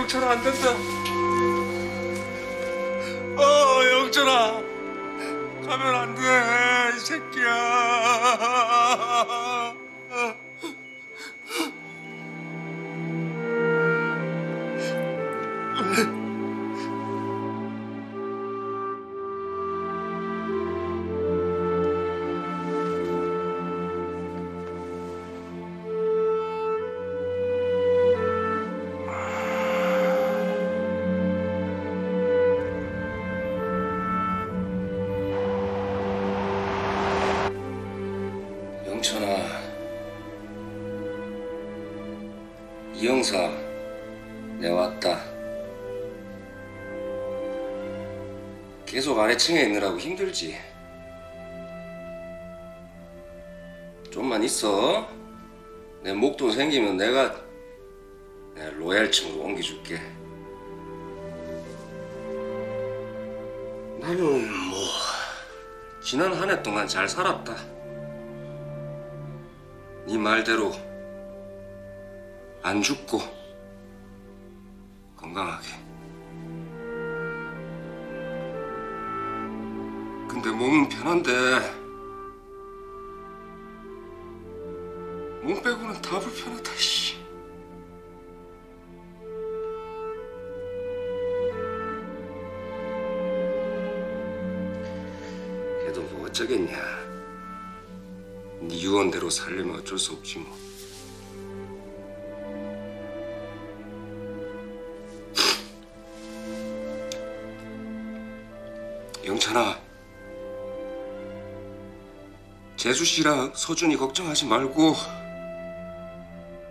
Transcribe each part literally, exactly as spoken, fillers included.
영철아, 안 된다. 어, 영철아. 가면 안 돼, 이 새끼야. 영천아, 이 형사 내 왔다. 계속 아래층에 있느라고 힘들지? 좀만 있어. 내 목돈 생기면 내가 내 로얄층으로 옮겨줄게. 나는 뭐 지난 한 해 동안 잘 살았다. 네 말대로 안 죽고 건강하게. 근데 몸은 편한데 몸 빼고는 다 불편하다. 씨. 그래도 뭐 어쩌겠냐. 네 유언대로 살려면 어쩔 수 없지 뭐. 영찬아, 재수 씨랑 서준이 걱정하지 말고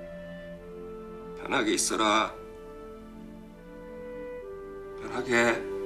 편하게 있어라. 편하게.